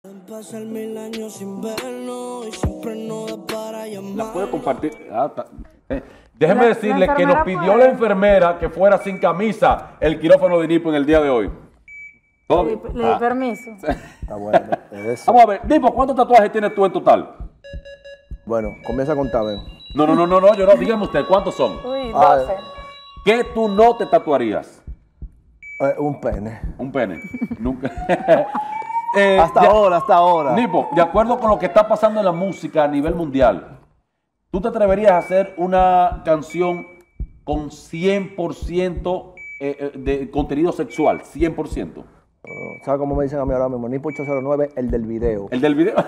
Pasar 1000 años sin vernos y siempre no da para llamar. La puede compartir. Déjeme decirle que nos pidió la enfermera que fuera sin camisa el quirófano de Nipo en el día de hoy. Le di permiso. Está bueno. Eso. Vamos a ver, Nipo, ¿cuántos tatuajes tienes tú en total? Bueno, comienza a contar, ven. No, yo no. Dígame usted, ¿cuántos son? Uy, 12. ¿Qué tú no te tatuarías? Un pene. Un pene. Nunca. Hasta ahora. Nipo, de acuerdo con lo que está pasando en la música a nivel mundial, ¿tú te atreverías a hacer una canción con 100% de contenido sexual? 100%. ¿Sabes cómo me dicen a mí ahora mismo? Nipo 809, el del video. El del video.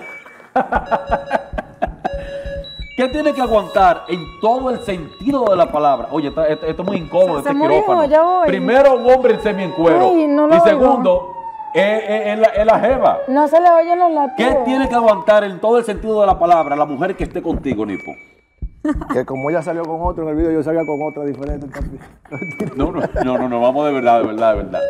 ¿Qué tiene que aguantar en todo el sentido de la palabra? Oye, esto es muy incómodo, este quirófano. Ya voy. Primero, un hombre en semi-encuero. Ay, no lo Y oigo. segundo, es la jeva. No se le oyen los latidos. ¿Qué tiene que aguantar en todo el sentido de la palabra la mujer que esté contigo, Nipo? Que como ella salió con otro en el video, yo salía con otra diferente también. No, vamos de verdad.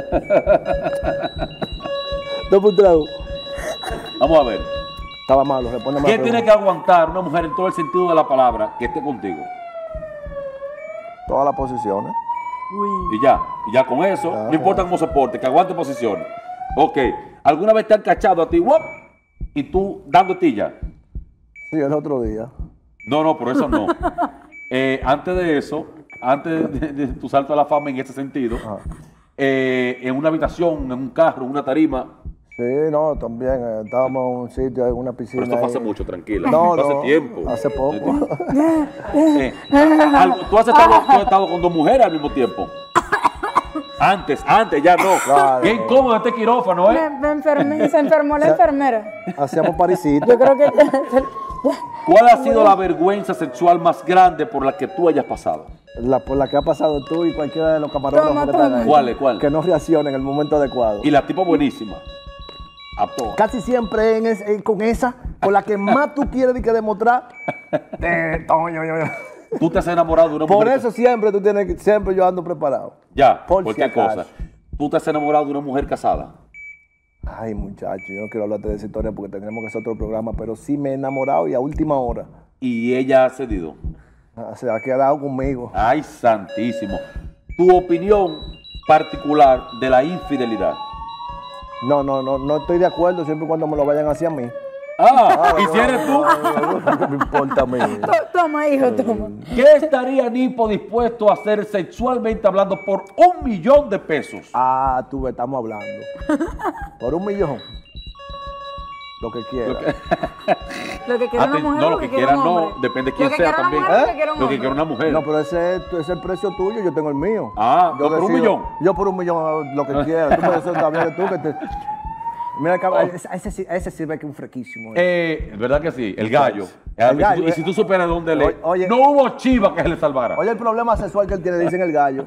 Dos por trago. Vamos a ver. Estaba malo, responde más. ¿Qué tiene que aguantar una mujer en todo el sentido de la palabra que esté contigo? Todas las posiciones. Y ya con eso, no importa cómo se porte, que aguante posiciones. Ok, ¿alguna vez te han cachado a ti, ¡wop! Y tú dando tilla? Sí, el otro día. No, por eso no. Antes de eso, antes de tu salto a la fama en ese sentido, en una habitación, en un carro, en una tarima. Sí, no, también. Estábamos en un sitio, en una piscina. Pero esto fue hace ahí. mucho, tranquila. No, Hace no, tiempo. hace poco. ¿Tú has estado con dos mujeres al mismo tiempo? Antes, ya no. Claro. Qué incómodo este quirófano, ¿eh? Se enfermó la enfermera. Hacíamos parisitos. Yo creo que... ¿Cuál ha sido la vergüenza sexual más grande por la que tú hayas pasado? Por la que ha pasado tú y cualquiera de los camarógrafos que están ahí. ¿Cuál? Que no reacciona en el momento adecuado. Y la tipa buenísima. A todas. Casi siempre con esa, con la que más tú quieres demostrar. Tú te has enamorado de una mujer. Por eso siempre tú tienes que, siempre yo ando preparado. Ya, por cualquier si acaso. cosa. Tú te has enamorado de una mujer casada. Ay, muchacho, yo no quiero hablarte de esa historia porque tendremos que hacer otro programa, pero sí me he enamorado y a última hora. Y ella ha cedido. Se ha quedado conmigo. Ay, santísimo. Tu opinión particular de la infidelidad. No estoy de acuerdo siempre y cuando me lo vayan hacia mí. ¿Y si eres tú? ¿Qué me importa a mí? Toma, hijo, toma. ¿Qué estaría Nipo dispuesto a hacer sexualmente hablando por $1.000.000 de pesos? Tú ves, estamos hablando. Por $1.000.000. Lo que quiera. Lo que quiera una mujer, No, lo que quiera un hombre. no. Depende de quién Lo que sea quiera una también. mujer, lo que quiera un Lo que hombre. quiera una mujer. No, pero ese es el precio tuyo, yo tengo el mío. ¿tú por decido- $1.000.000? Yo por $1.000.000 lo que quiera. Tú puedes ser también tú que te... Mira, ese sí ve que es un frequísimo. ¿Verdad que sí? El gallo. El gallo, Y si tú supieras dónde le... Oye. no hubo chiva que se le salvara. Oye, el problema sexual que él tiene, dicen el gallo.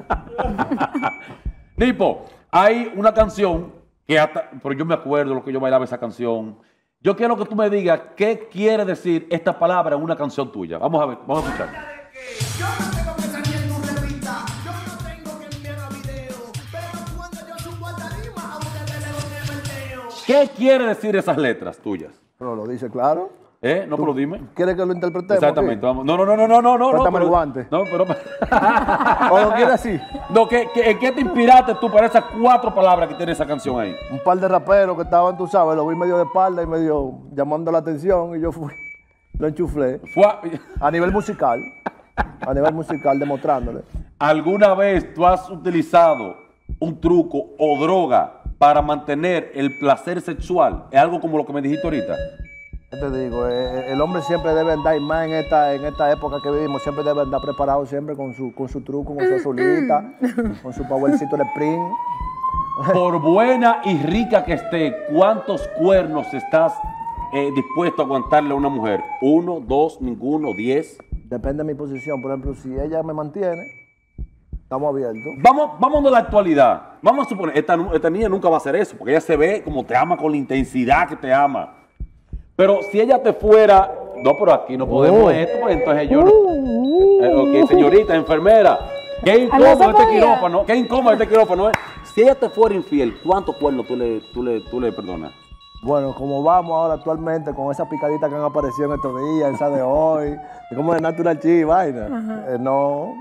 Nipo, hay una canción que hasta... Pero yo me acuerdo lo que yo bailaba esa canción. Yo quiero que tú me digas qué quiere decir esta palabra en una canción tuya. Vamos a ver, vamos a escuchar. Yo no tengo que salir en tu revista, yo no tengo que enviar a video, pero cuando yo subo a tarima, a ustedes les doy el meteo. ¿Qué quiere decir esas letras tuyas? Pero lo dice claro. No, pero dime. ¿Quieres que lo interpretemos? Exactamente. aquí? Vamos. No. Préstame pero- el guante. No, pero... ¿O lo quieres así? No, ¿en qué te inspiraste tú para esas 4 palabras que tiene esa canción ahí? Un par de raperos que estaban, tú sabes, lo vi medio de espalda y medio llamando la atención y yo fui, lo enchuflé. A nivel musical, demostrándole. ¿Alguna vez tú has utilizado un truco o droga para mantener el placer sexual? ¿Es algo como lo que me dijiste ahorita? ¿Qué te digo? El hombre siempre debe andar, y más en esta época que vivimos, siempre debe andar preparado siempre con su truco, con su azulita, con su powercito de spring. Por buena y rica que esté, ¿cuántos cuernos estás dispuesto a aguantarle a una mujer? ¿1, 2, ninguno, 10? Depende de mi posición. Por ejemplo, si ella me mantiene, estamos abiertos. Vamos a la actualidad. Vamos a suponer, esta niña nunca va a hacer eso, porque ella se ve como te ama con la intensidad que te ama. Pero si ella te fuera, no, pero aquí no podemos esto, pues entonces yo no. Ok, señorita, enfermera, qué incómodo este quirófano, ¿eh? Si ella te fuera infiel, ¿cuántos cuernos tú le perdonas? Bueno, como vamos ahora actualmente con esas picaditas que han aparecido en estos días, esa de hoy, de como de Natural Chi y vaina, no,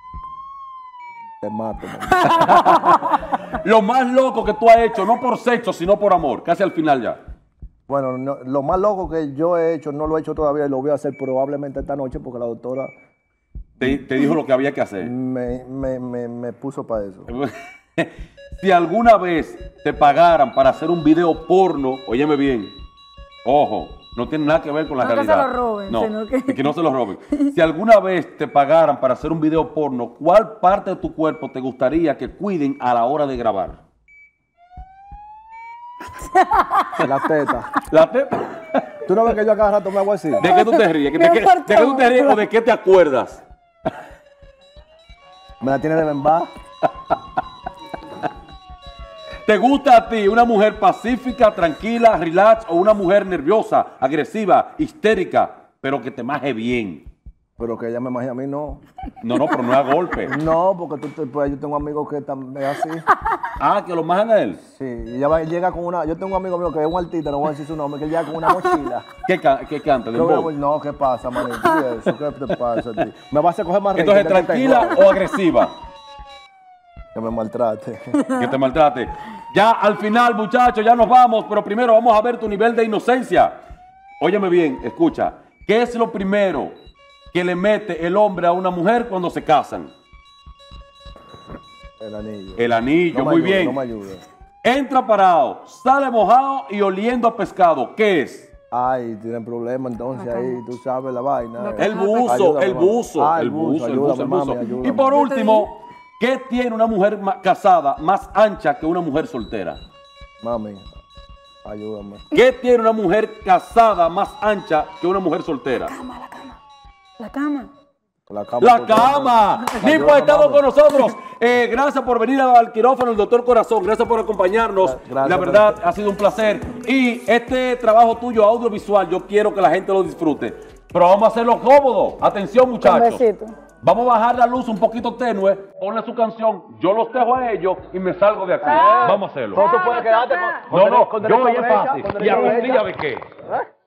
te mato. Man. Lo más loco que tú has hecho, no por sexo, sino por amor, casi al final ya. Bueno, lo más loco que yo he hecho, no lo he hecho todavía y lo voy a hacer probablemente esta noche porque la doctora Te dijo lo que había que hacer. me puso para eso. Si alguna vez te pagaran para hacer un video porno, óyeme bien, ojo, no tiene nada que ver con la No que realidad. se lo roben, no, sino que- no se lo roben. Si alguna vez te pagaran para hacer un video porno, ¿cuál parte de tu cuerpo te gustaría que cuiden a la hora de grabar? La teta. La teta. ¿Tú no ves que yo a cada rato me hago así? ¿De qué tú te ríes? ¿De qué tú te ríes o de qué te acuerdas? Me la tiene de bemba. ¿Te gusta a ti una mujer pacífica, tranquila, relax o una mujer nerviosa, agresiva, histérica, pero que te maje bien? Pero que ella me imagina a mí, no. No, pero no a golpe. No, porque pues, yo tengo amigos que también es así. Ah, que lo majan a él. Sí, y ella llega con una... Yo tengo un amigo mío que es un artista, no voy a decir su nombre, que él llega con una mochila. ¿Qué canta? ¿Dembow? No, ¿qué pasa, manito? ¿Y eso? ¿Qué te pasa a ti? ¿Me vas a coger más Entonces, rating que ¿tranquila tengo? o agresiva? Que me maltrate. Que te maltrate. Ya al final, muchachos, ya nos vamos, pero primero vamos a ver tu nivel de inocencia. Óyeme bien, escucha. ¿Qué es lo primero que le mete el hombre a una mujer cuando se casan? El anillo. El anillo, No me muy ayuda, bien. No me ayuda. Entra parado, sale mojado y oliendo a pescado. ¿Qué es? Ay, tienen problema entonces ahí, tú sabes la vaina. El buzo, Ayúdame, el mami. buzo, Ah, el buzo, el ayúdame, buzo, el mami, buzo. ayúdame. Y por último, ¿qué tiene una mujer casada más ancha que una mujer soltera? Mami, ayúdame. ¿Qué tiene una mujer casada más ancha que una mujer soltera? La cama. La cama. La cama. Nico ha estado con nosotros. Gracias por venir al quirófano, el doctor Corazón. Gracias por acompañarnos. Gracias, La verdad, ha sido un placer. Y este trabajo tuyo audiovisual, yo quiero que la gente lo disfrute. Pero vamos a hacerlo cómodo. Atención, muchachos. Un besito. Vamos a bajar la luz un poquito tenue. Ponle su canción. Yo los dejo a ellos y me salgo de aquí. Vamos a hacerlo. Tú puedes quedarte con No, con yo derecho es a brecha, fácil. con ¿Y derecho a a brecha. costilla de qué?